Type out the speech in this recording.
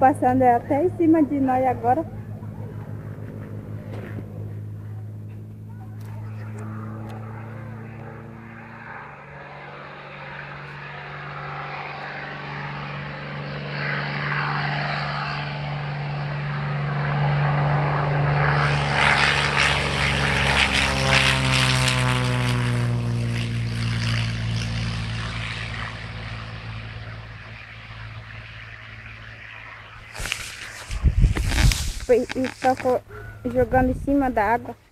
passando até em cima de nós agora. E tocou jogando em cima da água.